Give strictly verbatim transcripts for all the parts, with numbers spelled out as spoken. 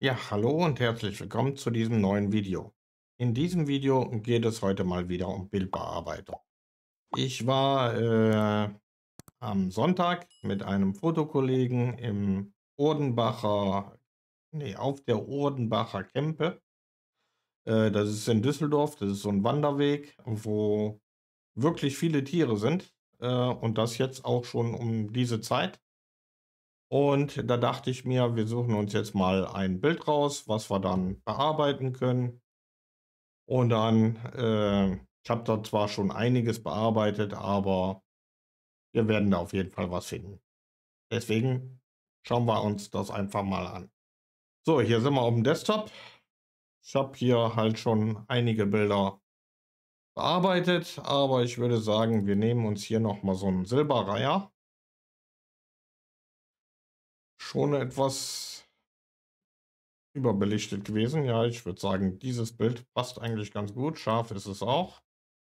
Ja, hallo und herzlich willkommen zu diesem neuen Video. In diesem Video geht es heute mal wieder um Bildbearbeitung. Ich war äh, am Sonntag mit einem Fotokollegen im Urdenbacher, nee, auf der Urdenbacher Kempe. Äh, das ist in Düsseldorf, das ist so ein Wanderweg, wo wirklich viele Tiere sind. Äh, und das jetzt auch schon um diese Zeit. Und da dachte ich mir, wir suchen uns jetzt mal ein Bild raus, was wir dann bearbeiten können. Und dann, äh ich habe da zwar schon einiges bearbeitet, aber wir werden da auf jeden Fall was finden. Deswegen schauen wir uns das einfach mal an. So, hier sind wir auf dem Desktop. Ich habe hier halt schon einige Bilder bearbeitet, aber ich würde sagen, wir nehmen uns hier noch mal so einen Silberreiher. Schon etwas überbelichtet gewesen. Ja, ich würde sagen, dieses Bild passt eigentlich ganz gut. Scharf ist es auch.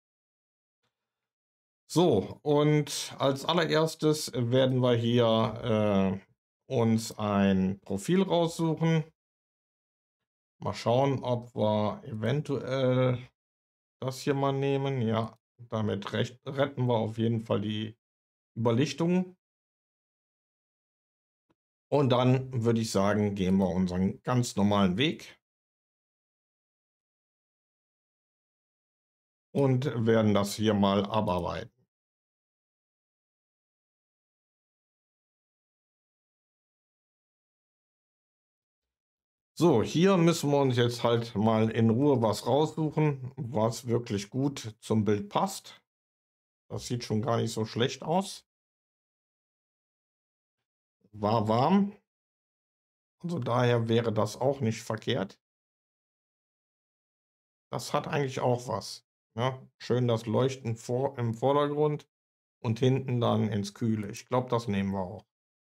So, und als allererstes werden wir hier äh, uns ein Profil raussuchen. Mal schauen, ob wir eventuell das hier mal nehmen. Ja, damit recht, retten wir auf jeden Fall die Überlichtung. Und dann würde ich sagen, gehen wir unseren ganz normalen Weg und werden das hier mal abarbeiten. So, hier müssen wir uns jetzt halt mal in Ruhe was raussuchen, was wirklich gut zum Bild passt. Das sieht schon gar nicht so schlecht aus. War warm, also daher wäre das auch nicht verkehrt. Das hat eigentlich auch was, ne? Schön das Leuchten vor im Vordergrund und hinten dann ins Kühle. Ich glaube, das nehmen wir auch.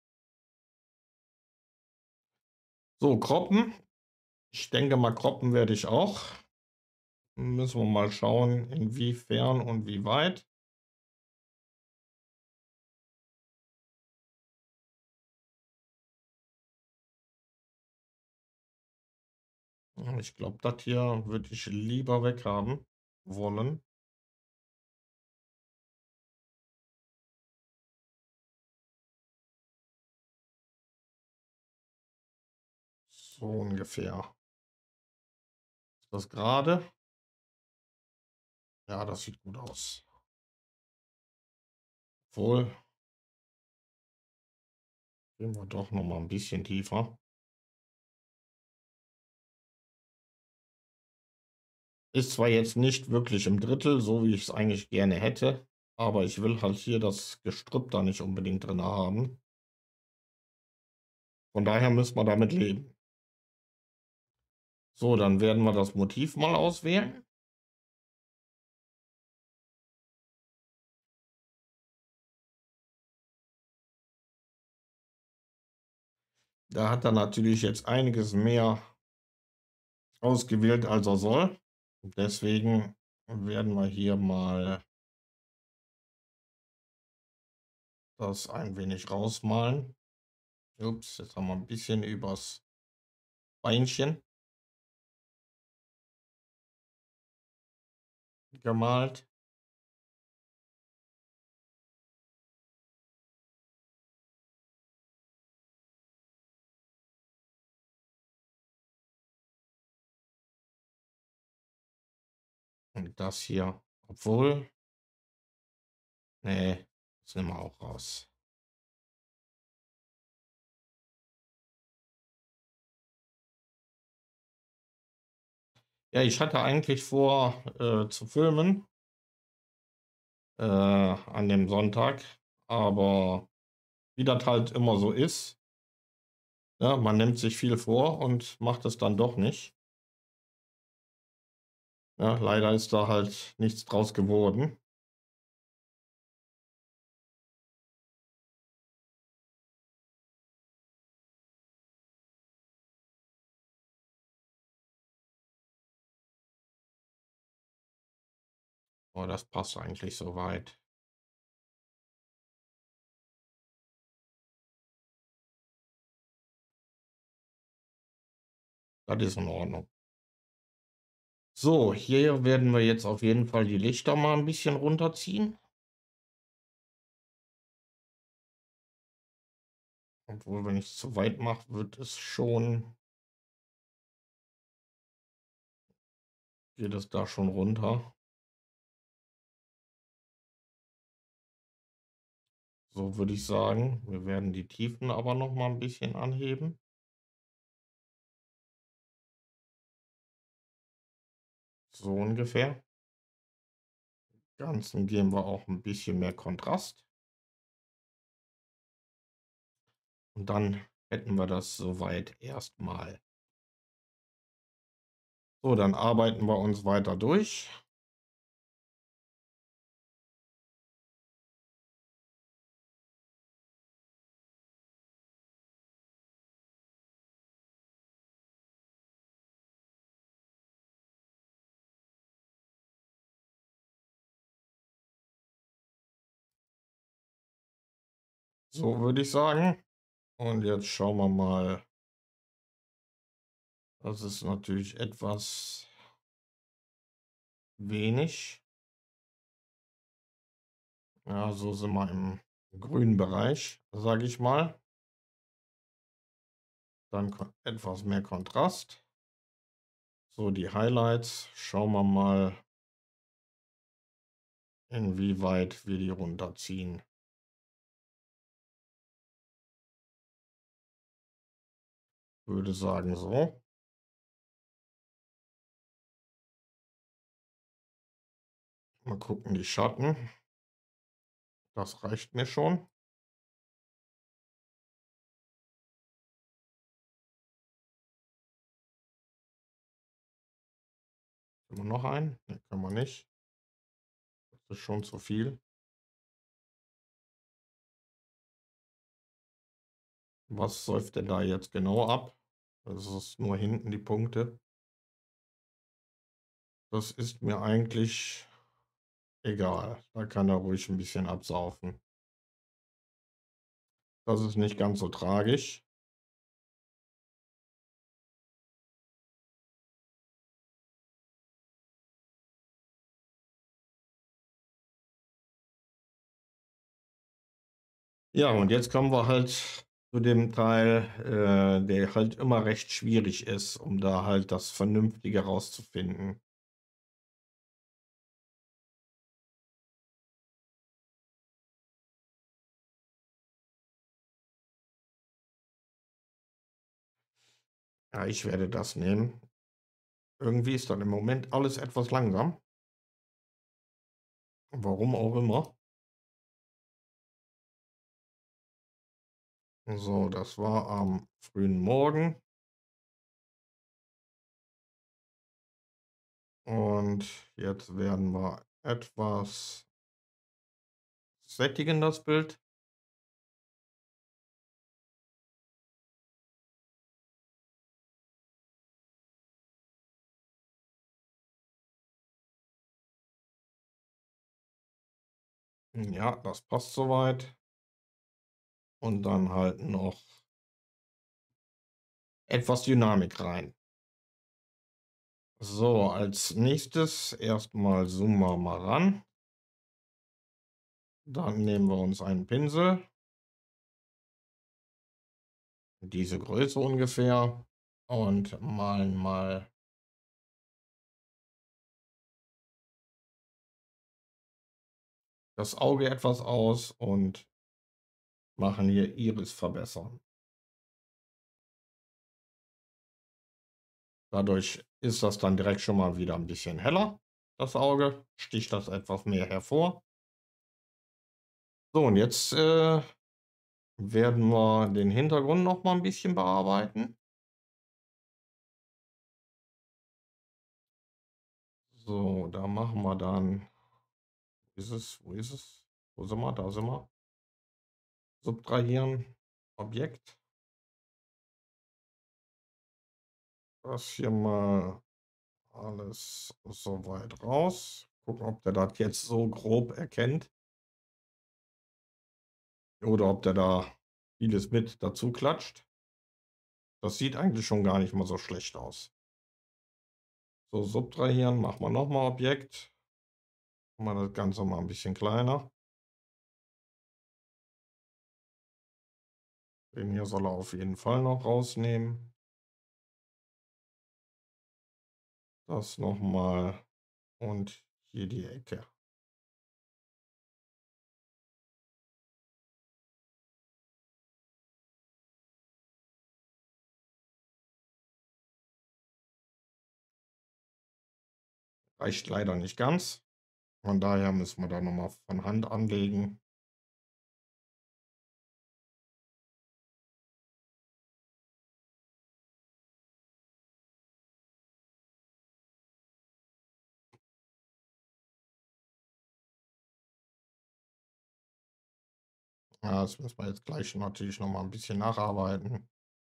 So, Kroppen. Ich denke mal, Kroppen werde ich auch. Müssen wir mal schauen, inwiefern und wie weit. Ich glaube, das hier würde ich lieber weghaben wollen. So ungefähr. Ist das gerade? Ja, das sieht gut aus. Obwohl, gehen wir doch noch mal ein bisschen tiefer. Ist zwar jetzt nicht wirklich im Drittel, so wie ich es eigentlich gerne hätte, aber ich will halt hier das Gestrüpp da nicht unbedingt drin haben. Von daher müssen wir damit leben. So, dann werden wir das Motiv mal auswählen. Da hat er natürlich jetzt einiges mehr ausgewählt, als er soll. Deswegen werden wir hier mal das ein wenig rausmalen. Ups, jetzt haben wir ein bisschen übers Beinchen gemalt. Und das hier, obwohl, nee, das nehmen wir auch raus. Ja, ich hatte eigentlich vor, äh, zu filmen, äh, an dem Sonntag, aber wie das halt immer so ist, ne, man nimmt sich viel vor und macht es dann doch nicht. Ja, leider ist da halt nichts draus geworden. Aber das passt eigentlich so weit. Das ist in Ordnung. So, hier werden wir jetzt auf jeden Fall die Lichter mal ein bisschen runterziehen. Obwohl, wenn ich es zu weit mache, wird es schon geht es da schon runter. So würde ich sagen. Wir werden die Tiefen aber noch mal ein bisschen anheben. So ungefähr. Ganzen geben wir auch ein bisschen mehr Kontrast. Und dann hätten wir das soweit erstmal. So, dann arbeiten wir uns weiter durch. So würde ich sagen. Und jetzt schauen wir mal. Das ist natürlich etwas wenig. Ja, so sind wir im grünen Bereich, sage ich mal. Dann ko etwas mehr Kontrast. So, die Highlights. Schauen wir mal, inwieweit wir die runterziehen. Würde sagen so. Mal gucken, die Schatten. Das reicht mir schon. Können wir noch einen? Ne, können wir nicht. Das ist schon zu viel. Was säuft denn da jetzt genau ab? Das ist nur hinten die Punkte. Das ist mir eigentlich egal. Da kann er ruhig ein bisschen absaufen. Das ist nicht ganz so tragisch. Ja, und jetzt kommen wir halt zu dem Teil, äh, der halt immer recht schwierig ist, um da halt das Vernünftige rauszufinden. Ja, ich werde das nehmen. Irgendwie ist dann im Moment alles etwas langsam. Warum auch immer. So, das war am frühen Morgen. Und jetzt werden wir etwas sättigen, das Bild. Ja, das passt soweit. Und dann halt noch etwas Dynamik rein. So, als nächstes erstmal zoomen wir mal ran. Dann nehmen wir uns einen Pinsel, diese Größe ungefähr, und malen mal das Auge etwas aus und machen hier Iris verbessern. Dadurch ist das dann direkt schon mal wieder ein bisschen heller, das Auge, sticht das etwas mehr hervor. So, und jetzt äh, werden wir den Hintergrund noch mal ein bisschen bearbeiten. So, da machen wir dann, wo ist es, wo ist es? Wo sind wir? Da sind wir. Subtrahieren, Objekt. Das hier mal alles so weit raus. Gucken, ob der das jetzt so grob erkennt. Oder ob der da vieles mit dazu klatscht. Das sieht eigentlich schon gar nicht mal so schlecht aus. So, subtrahieren, machen wir nochmal Objekt. Machen wir das Ganze mal ein bisschen kleiner. Den hier soll er auf jeden Fall noch rausnehmen. Das nochmal und hier die Ecke. Reicht leider nicht ganz. Von daher müssen wir da nochmal von Hand anlegen. Ja, das müssen wir jetzt gleich natürlich noch mal ein bisschen nacharbeiten.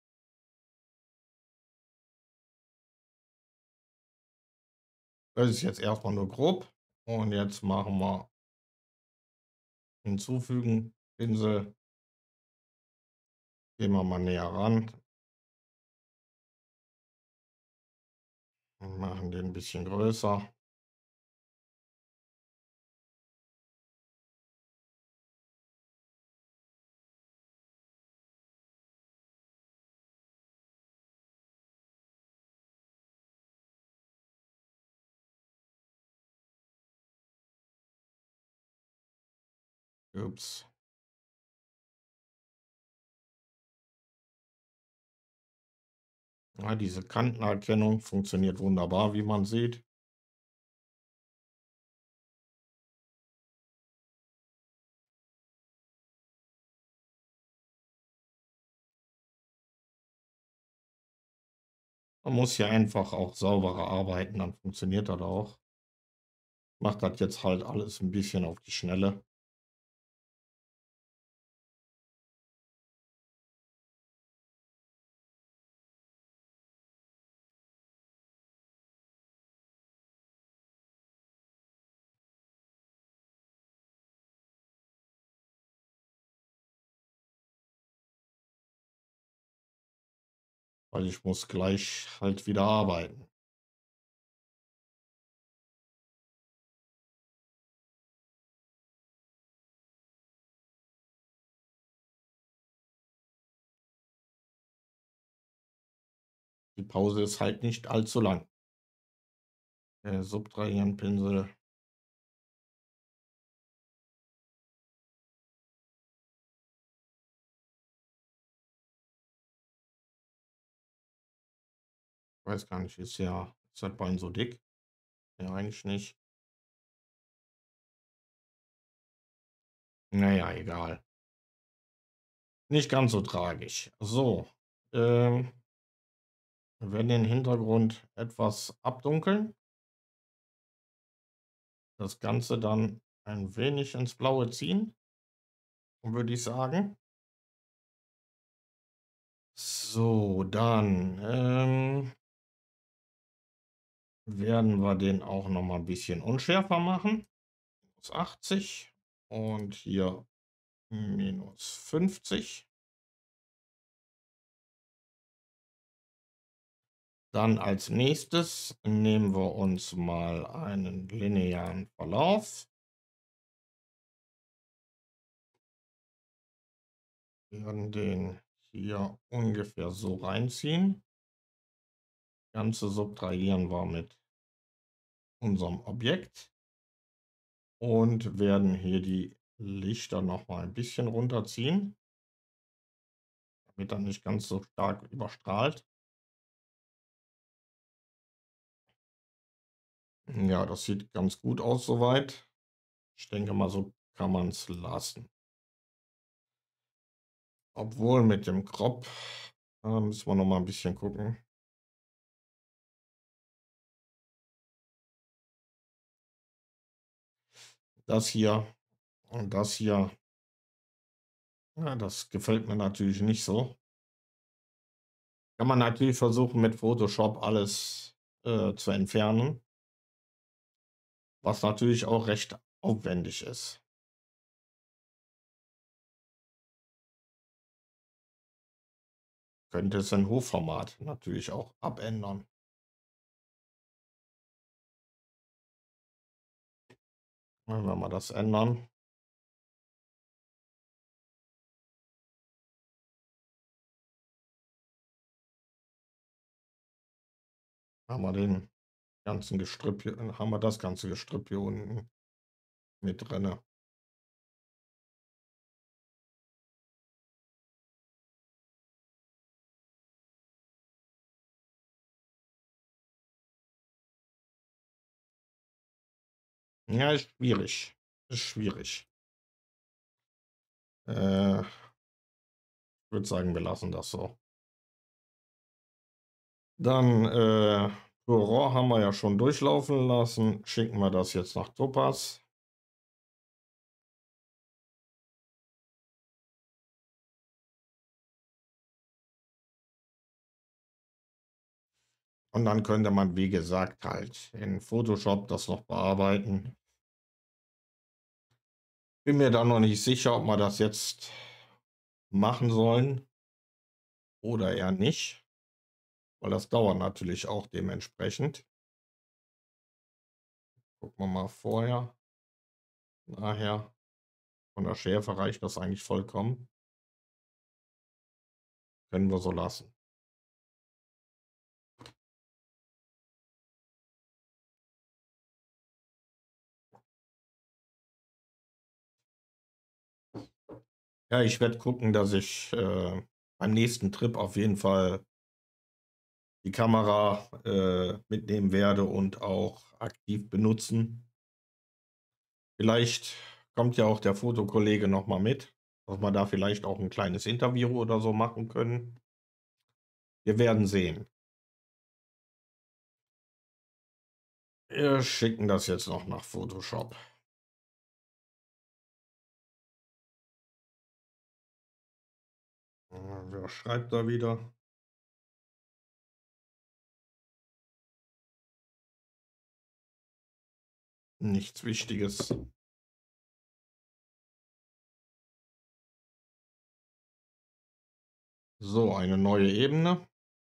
Das ist jetzt erstmal nur grob. Und jetzt machen wir hinzufügen, Pinsel. Gehen wir mal näher ran. Und machen den ein bisschen größer. Ups. Ja, diese Kantenerkennung funktioniert wunderbar, wie man sieht. Man muss hier einfach auch sauberer arbeiten, dann funktioniert das auch. Macht das jetzt halt alles ein bisschen auf die Schnelle. Weil ich muss gleich halt wieder arbeiten. Die Pause ist halt nicht allzu lang. Der Subtrahieren-Pinsel. Weiß gar nicht, ist ja ist das Bein so dick? Ja, eigentlich nicht. Na ja, egal. Nicht ganz so tragisch. So, ähm, wir werden den Hintergrund etwas abdunkeln. Das Ganze dann ein wenig ins Blaue ziehen, würde ich sagen. So, dann, ähm, werden wir den auch noch mal 'n bisschen unschärfer machen. Minus achtzig und hier minus fünfzig. Dann als Nächstes nehmen wir uns mal einen linearen Verlauf. Werden den hier ungefähr so reinziehen. Ganze subtrahieren wir mit unserem Objekt und werden hier die Lichter noch mal ein bisschen runterziehen, damit er nicht ganz so stark überstrahlt. Ja, das sieht ganz gut aus soweit. Ich denke mal, so kann man es lassen. Obwohl mit dem Crop äh, müssen wir noch mal ein bisschen gucken. Das hier und das hier, ja, das gefällt mir natürlich nicht so. Kann man natürlich versuchen, mit Photoshop alles, äh, zu entfernen, was natürlich auch recht aufwendig ist. könnte es in Hochformat natürlich auch abändern. Wenn wir mal das ändern, haben wir den ganzen Gestrüpp hier, haben wir das ganze Gestrüpp hier unten mit drinne. Ja, ist schwierig. Ist schwierig. Äh, ich würde sagen, wir lassen das so. Dann, äh, Rohr haben wir ja schon durchlaufen lassen. Schicken wir das jetzt nach Topaz. Und dann könnte man, wie gesagt, halt in Photoshop das noch bearbeiten. Bin mir da noch nicht sicher, ob wir das jetzt machen sollen oder eher nicht, weil das dauert natürlich auch dementsprechend. Gucken wir mal vorher, nachher. Von der Schärfe reicht das eigentlich vollkommen. Können wir so lassen. Ja, ich werde gucken, dass ich äh, beim nächsten Trip auf jeden Fall die Kamera äh, mitnehmen werde und auch aktiv benutzen. Vielleicht kommt ja auch der Fotokollege noch mal mit, dass wir da vielleicht auch ein kleines Interview oder so machen können. Wir werden sehen. Wir schicken das jetzt noch nach Photoshop. Äh, wer schreibt da wieder? Nichts Wichtiges. So, eine neue Ebene.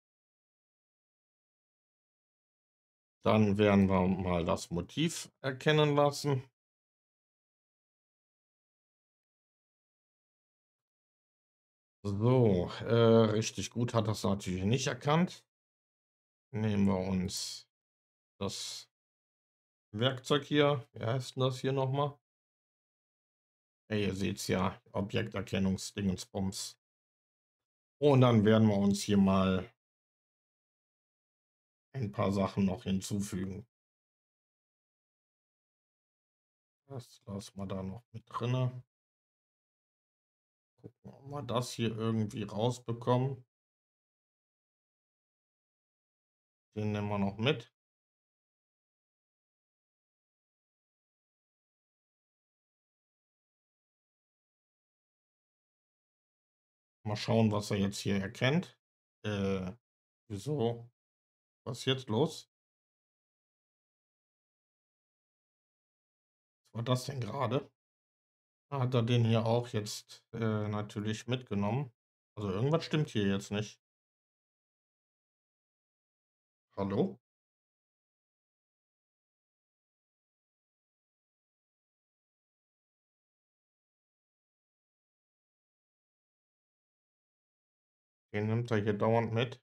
Dann werden wir mal das Motiv erkennen lassen. So, äh, richtig gut hat das natürlich nicht erkannt. Nehmen wir uns das Werkzeug hier. Wie heißt denn das hier nochmal? Ja, ihr seht es ja, Objekterkennungsdingensbums. Und dann werden wir uns hier mal ein paar Sachen noch hinzufügen. Das lassen wir da noch mit drinne. Gucken, ob wir das hier irgendwie rausbekommen. Den nehmen wir noch mit. Mal schauen, was er jetzt hier erkennt. Äh, wieso? Was ist jetzt los? Was war das denn gerade? Hat er den hier auch jetzt äh, natürlich mitgenommen? Also irgendwas stimmt hier jetzt nicht. Hallo? Den nimmt er hier dauernd mit.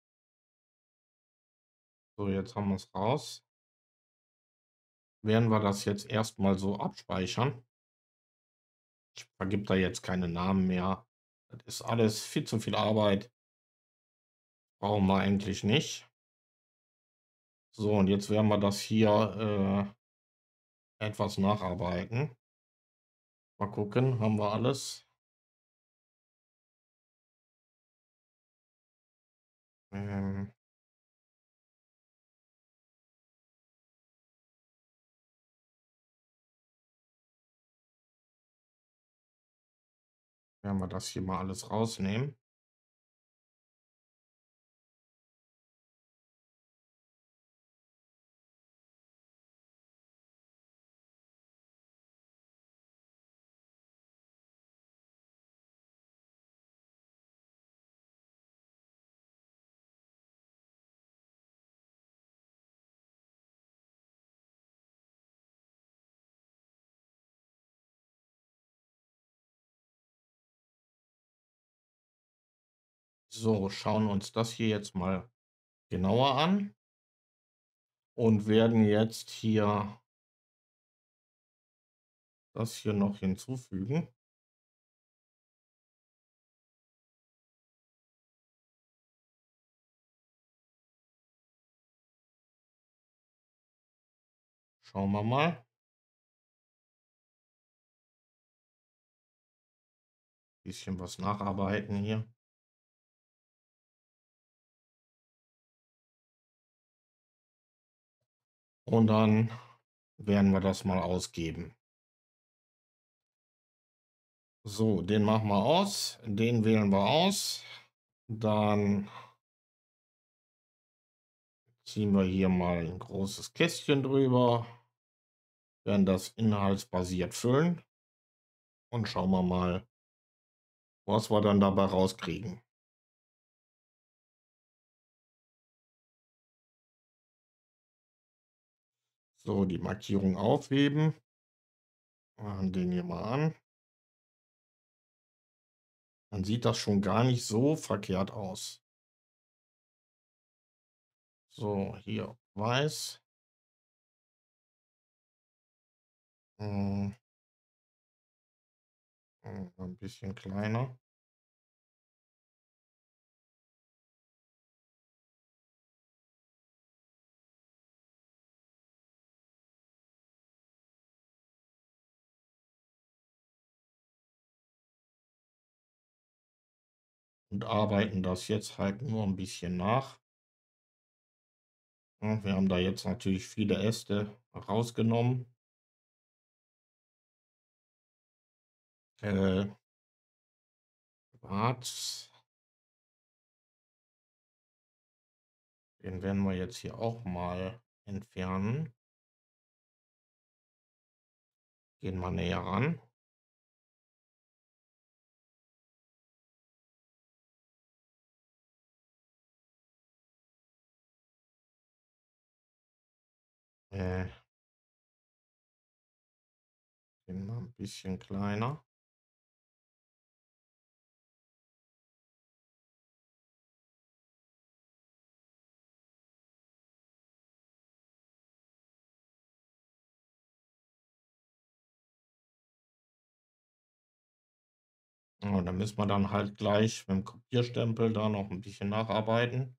So, jetzt haben wir es raus. Werden wir das jetzt erstmal so abspeichern. Ich vergib da jetzt keine Namen mehr. Das ist alles viel zu viel Arbeit. Brauchen wir eigentlich nicht. So, und jetzt werden wir das hier äh, etwas nacharbeiten. Mal gucken, haben wir alles? Ähm, werden wir das hier mal alles rausnehmen. So, schauen uns das hier jetzt mal genauer an und werden jetzt hier das hier noch hinzufügen. Schauen wir mal. Bisschen was nacharbeiten hier. Und dann werden wir das mal ausgeben. So, den machen wir aus. Den wählen wir aus. Dann ziehen wir hier mal ein großes Kästchen drüber, werden das inhaltsbasiert füllen und schauen wir mal, was wir dann dabei rauskriegen. So, die Markierung aufheben. Machen den hier mal an. Dann sieht das schon gar nicht so verkehrt aus. So, hier weiß. Hm, hm, ein bisschen kleiner. Und arbeiten das jetzt halt nur ein bisschen nach. Ja, wir haben da jetzt natürlich viele Äste rausgenommen. Äh, Quarz, den werden wir jetzt hier auch mal entfernen. Gehen wir näher ran. Äh, den mal ein bisschen kleiner. Ja, da müssen wir dann halt gleich mit dem Kopierstempel da noch ein bisschen nacharbeiten.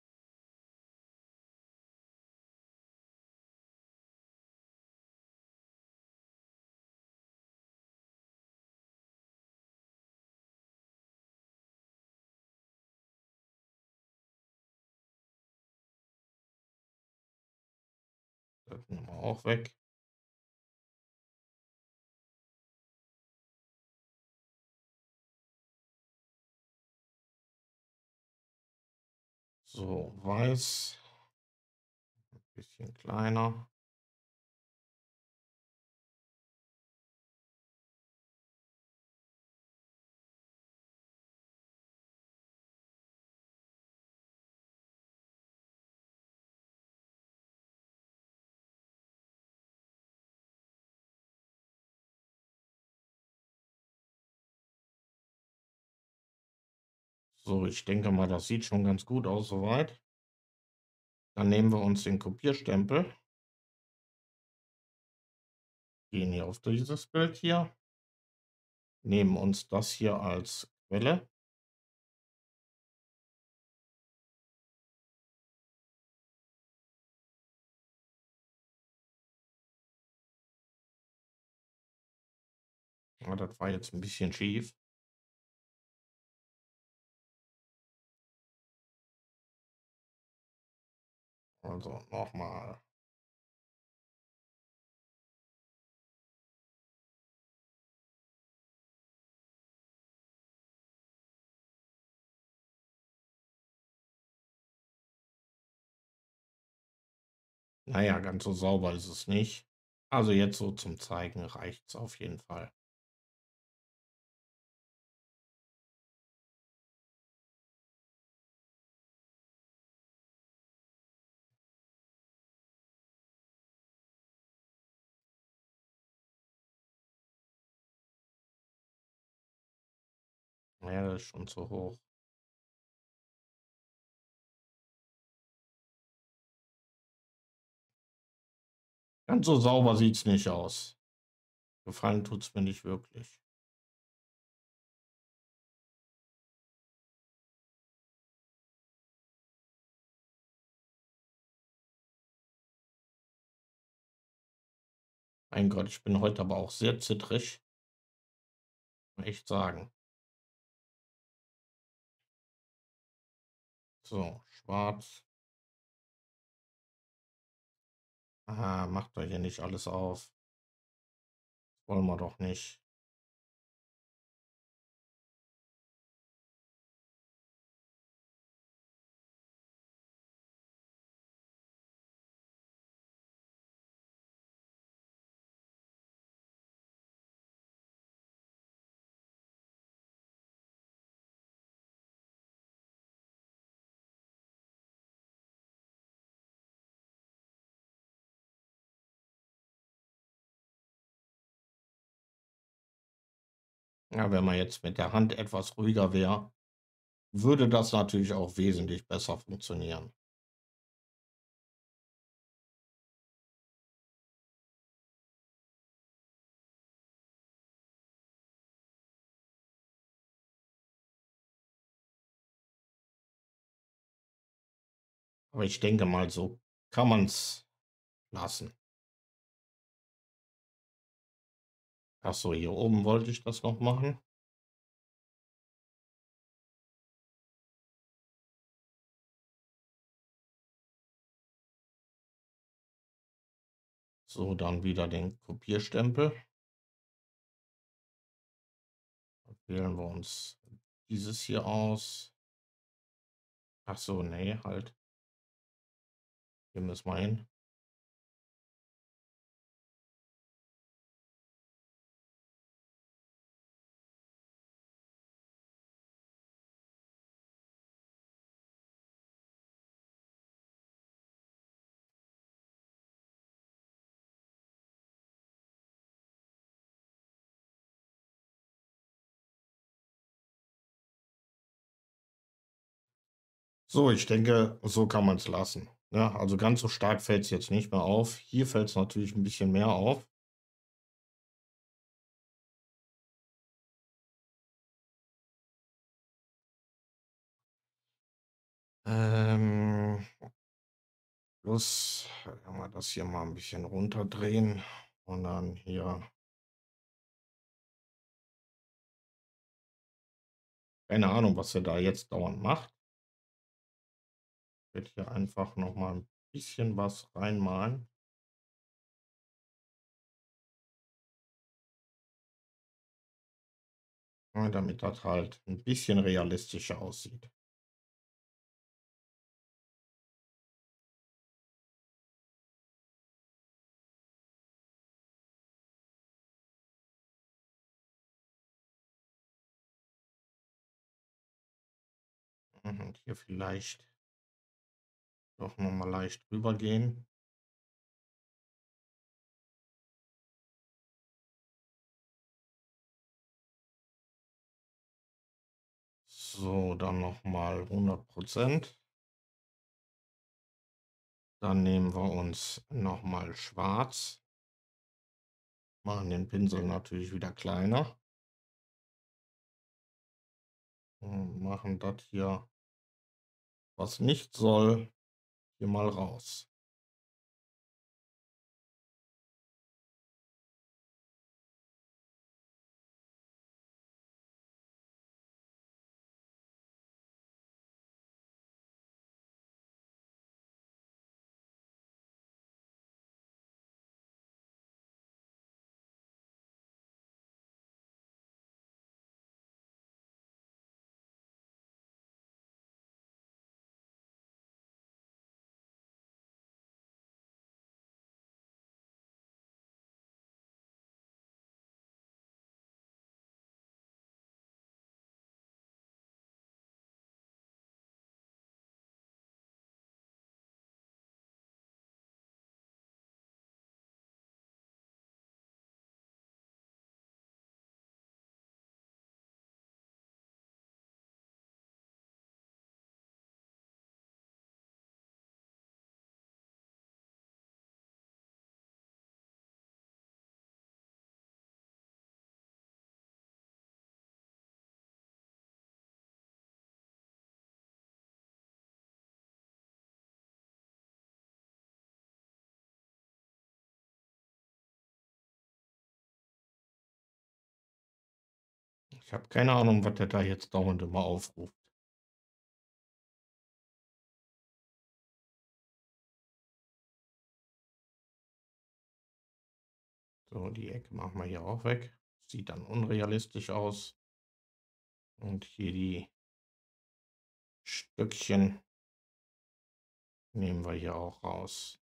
Das nehmen wir auch weg. So, weiß, ein bisschen kleiner. So, ich denke mal, das sieht schon ganz gut aus soweit. Dann nehmen wir uns den Kopierstempel, gehen hier auf dieses Bild hier, nehmen uns das hier als Quelle. Ja, das war jetzt ein bisschen schief. Also nochmal. Naja, ganz so sauber ist es nicht. Also jetzt so zum Zeigen reicht es auf jeden Fall. Ja, das ist schon zu hoch. Ganz so sauber sieht's nicht aus. Gefallen tut's mir nicht wirklich. Mein Gott, ich bin heute aber auch sehr zittrig, muss echt sagen. So, schwarz. Ah, macht doch hier nicht alles auf. Wollen wir doch nicht. Ja, wenn man jetzt mit der Hand etwas ruhiger wäre, würde das natürlich auch wesentlich besser funktionieren. Aber ich denke mal, so kann man's lassen. Ach so, hier oben wollte ich das noch machen. So, dann wieder den Kopierstempel. Dann wählen wir uns dieses hier aus. Ach so, ne, halt. Hier müssen wir hin. So, ich denke, so kann man's lassen, ne? Also, ganz so stark fällt's jetzt nicht mehr auf. Hier fällt's natürlich 'n bisschen mehr auf. Ähm plus, wenn wir das hier mal 'n bisschen runterdrehen und dann hier keine Ahnung, was er da jetzt dauernd macht. Werde hier einfach noch mal 'n bisschen was reinmalen. Ja, damit das halt 'n bisschen realistischer aussieht. Mhm, und hier vielleicht doch noch mal leicht rübergehen. So, dann noch mal hundert Prozent. Dann nehmen wir uns noch mal schwarz. Machen den Pinsel natürlich wieder kleiner. Und machen das hier was nicht soll, hier mal raus. Ich habe keine Ahnung, was der da jetzt dauernd immer aufruft. So, die Ecke machen wir hier auch weg. Sieht dann unrealistisch aus. Und hier die Stückchen nehmen wir hier auch raus.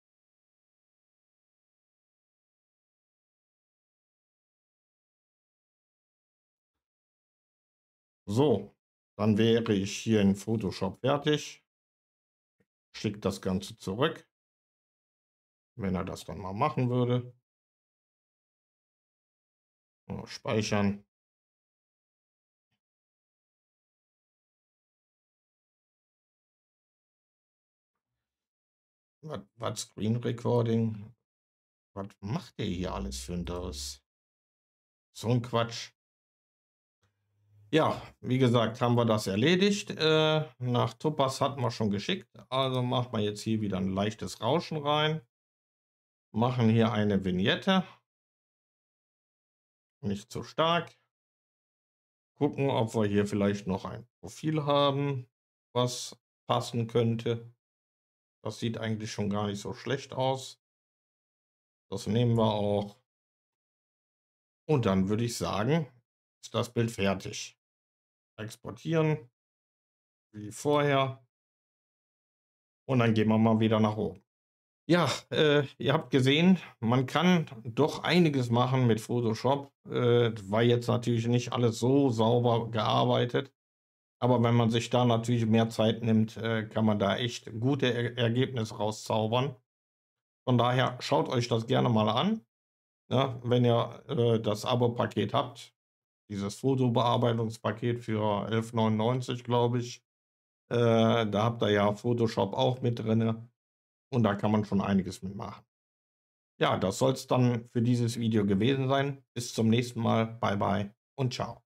So, dann wäre ich hier in Photoshop fertig. Schickt das Ganze zurück, wenn er das dann mal machen würde. So, speichern. Was, was Screen Recording? Was macht der hier alles für ein Dörres? So ein Quatsch. Ja, wie gesagt, haben wir das erledigt. Äh, nach Topaz hatten wir schon geschickt. Also machen wir jetzt hier wieder ein leichtes Rauschen rein. Machen hier eine Vignette. Nicht zu stark. Gucken, ob wir hier vielleicht noch ein Profil haben, was passen könnte. Das sieht eigentlich schon gar nicht so schlecht aus. Das nehmen wir auch. Und dann würde ich sagen, ist das Bild fertig. Exportieren, wie vorher. Und dann gehen wir mal wieder nach oben. Ja, äh, ihr habt gesehen, man kann doch einiges machen mit Photoshop. Äh, war jetzt natürlich nicht alles so sauber gearbeitet. Aber wenn man sich da natürlich mehr Zeit nimmt, äh, kann man da echt gute er Ergebnisse rauszaubern. Von daher schaut euch das gerne mal an. Ja, wenn ihr äh, das Abo-Paket habt, dieses Fotobearbeitungspaket für elf neunundneunzig, glaube ich. Äh, da habt ihr ja Photoshop auch mit drin und da kann man schon einiges mitmachen. Ja, das soll es dann für dieses Video gewesen sein. Bis zum nächsten Mal. Bye bye und ciao.